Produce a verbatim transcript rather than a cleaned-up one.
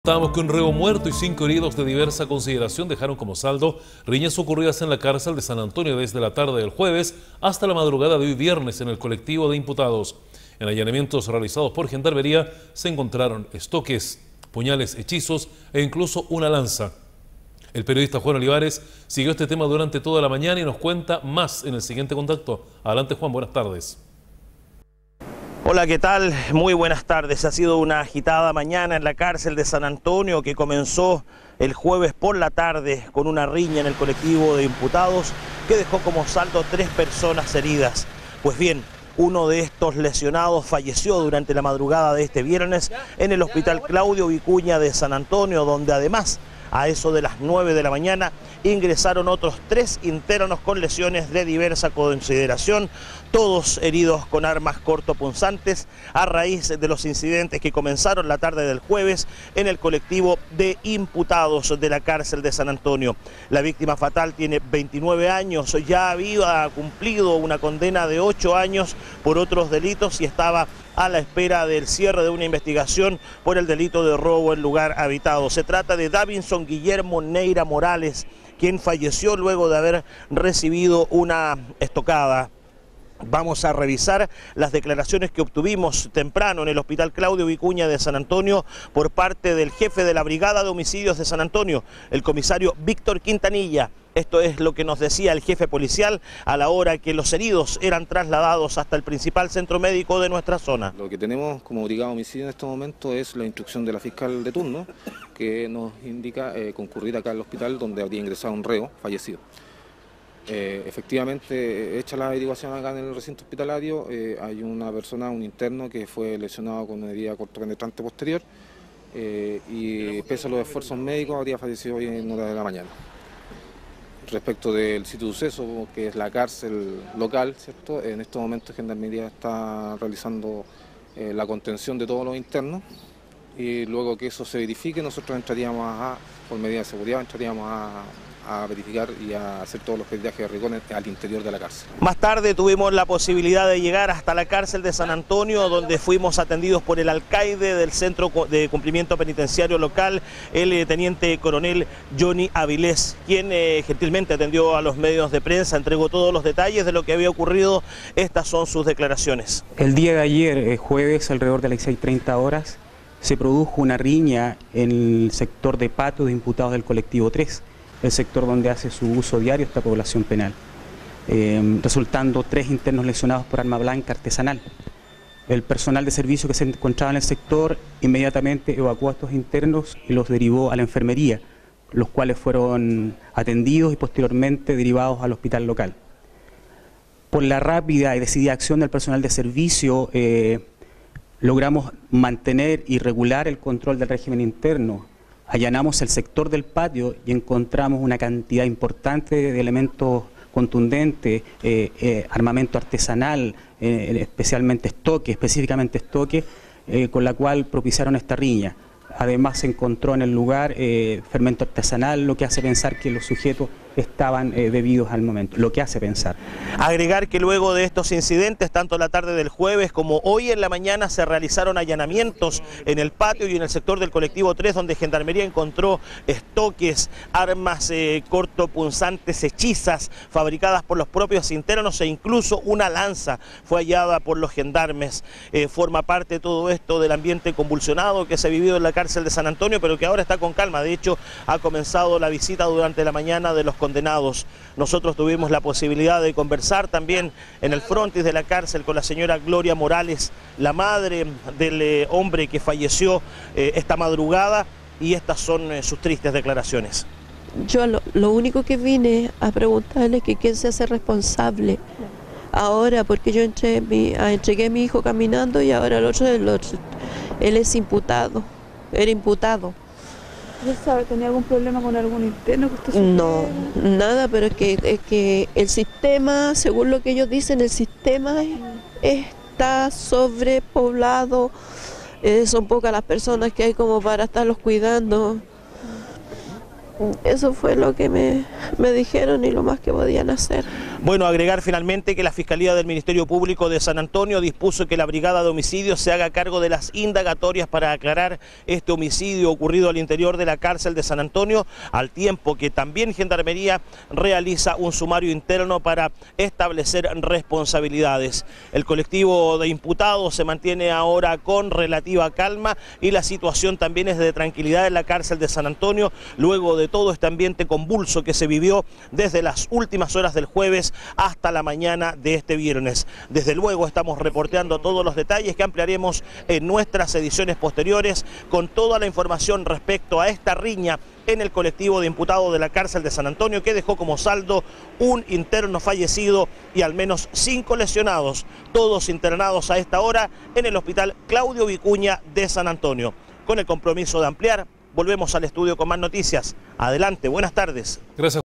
Contamos que un reo muerto y cinco heridos de diversa consideración dejaron como saldo riñas ocurridas en la cárcel de San Antonio desde la tarde del jueves hasta la madrugada de hoy viernes en el colectivo de imputados. En allanamientos realizados por Gendarmería se encontraron estoques, puñales, hechizos e incluso una lanza. El periodista Juan Olivares siguió este tema durante toda la mañana y nos cuenta más en el siguiente contacto. Adelante, Juan, buenas tardes. Hola, ¿qué tal? Muy buenas tardes. Ha sido una agitada mañana en la cárcel de San Antonio que comenzó el jueves por la tarde con una riña en el colectivo de imputados que dejó como saldo tres personas heridas. Pues bien, uno de estos lesionados falleció durante la madrugada de este viernes en el Hospital Claudio Vicuña de San Antonio, donde además a eso de las nueve de la mañana ingresaron otros tres internos con lesiones de diversa consideración, todos heridos con armas cortopunzantes a raíz de los incidentes que comenzaron la tarde del jueves en el colectivo de imputados de la cárcel de San Antonio. La víctima fatal tiene veintinueve años, ya había cumplido una condena de ocho años por otros delitos y estaba a la espera del cierre de una investigación por el delito de robo en lugar habitado. Se trata de Davinson Guillermo Neira Morales, quien falleció luego de haber recibido una estocada. Vamos a revisar las declaraciones que obtuvimos temprano en el Hospital Claudio Vicuña de San Antonio por parte del jefe de la Brigada de Homicidios de San Antonio, el comisario Víctor Quintanilla. Esto es lo que nos decía el jefe policial a la hora que los heridos eran trasladados hasta el principal centro médico de nuestra zona. Lo que tenemos como Brigada de Homicidios en este momento es la instrucción de la fiscal de turno que nos indica eh, concurrir acá al hospital donde habría ingresado un reo fallecido. Eh, efectivamente, hecha la averiguación acá en el recinto hospitalario, eh, hay una persona, un interno que fue lesionado con una herida cortopenetrante posterior eh, y pese a los esfuerzos médicos habría fallecido hoy en hora de la mañana. Respecto del sitio de suceso, que es la cárcel local, ¿cierto? En estos momentos Gendarmería está realizando eh, la contención de todos los internos y luego que eso se verifique nosotros entraríamos a, por medida de seguridad, entraríamos a, a verificar y a hacer todos los peritajes de rigor al interior de la cárcel. Más tarde tuvimos la posibilidad de llegar hasta la cárcel de San Antonio, donde fuimos atendidos por el alcaide del Centro de Cumplimiento Penitenciario Local, el teniente coronel Johnny Avilés, quien eh, gentilmente atendió a los medios de prensa, entregó todos los detalles de lo que había ocurrido. Estas son sus declaraciones. El día de ayer, eh, jueves, alrededor de las seis y treinta horas, se produjo una riña en el sector de patio de imputados del colectivo tres, el sector donde hace su uso diario esta población penal, eh, resultando tres internos lesionados por arma blanca artesanal. El personal de servicio que se encontraba en el sector inmediatamente evacuó a estos internos y los derivó a la enfermería, los cuales fueron atendidos y posteriormente derivados al hospital local. Por la rápida y decidida acción del personal de servicio, eh, logramos mantener y regular el control del régimen interno. Allanamos el sector del patio y encontramos una cantidad importante de elementos contundentes, eh, eh, armamento artesanal, eh, especialmente estoque, específicamente estoque, eh, con la cual propiciaron esta riña. Además se encontró en el lugar eh, fermento artesanal, lo que hace pensar que los sujetos estaban eh, bebidos al momento, lo que hace pensar. Agregar que luego de estos incidentes, tanto la tarde del jueves como hoy en la mañana, se realizaron allanamientos en el patio y en el sector del colectivo tres, donde Gendarmería encontró estoques, armas eh, cortopunzantes, hechizas, fabricadas por los propios internos e incluso una lanza fue hallada por los gendarmes. Eh, forma parte de todo esto del ambiente convulsionado que se ha vivido en la cárcel de San Antonio, pero que ahora está con calma. De hecho, ha comenzado la visita durante la mañana de los condenados. Nosotros tuvimos la posibilidad de conversar también en el frontis de la cárcel con la señora Gloria Morales, la madre del eh, hombre que falleció eh, esta madrugada, y estas son eh, sus tristes declaraciones. Yo lo, lo único que vine a preguntarle que quién se hace responsable ahora, porque yo entregué, mi, entregué a mi hijo caminando y ahora el otro, el otro, él es imputado, era imputado. ¿Ya sabe, tenía algún problema con algún interno que usted supiera? No, nada, pero es que, es que el sistema, según lo que ellos dicen, el sistema es, está sobrepoblado, eh, son pocas las personas que hay como para estarlos cuidando. Eso fue lo que me, me dijeron y lo más que podían hacer. Bueno, agregar finalmente que la Fiscalía del Ministerio Público de San Antonio dispuso que la Brigada de Homicidios se haga cargo de las indagatorias para aclarar este homicidio ocurrido al interior de la cárcel de San Antonio, al tiempo que también Gendarmería realiza un sumario interno para establecer responsabilidades. El colectivo de imputados se mantiene ahora con relativa calma y la situación también es de tranquilidad en la cárcel de San Antonio, luego de todo este ambiente convulso que se vivió desde las últimas horas del jueves hasta la mañana de este viernes. Desde luego estamos reporteando todos los detalles que ampliaremos en nuestras ediciones posteriores con toda la información respecto a esta riña en el colectivo de imputados de la cárcel de San Antonio, que dejó como saldo un interno fallecido y al menos cinco lesionados, todos internados a esta hora en el hospital Claudio Vicuña de San Antonio. Con el compromiso de ampliar, volvemos al estudio con más noticias. Adelante, buenas tardes. Gracias.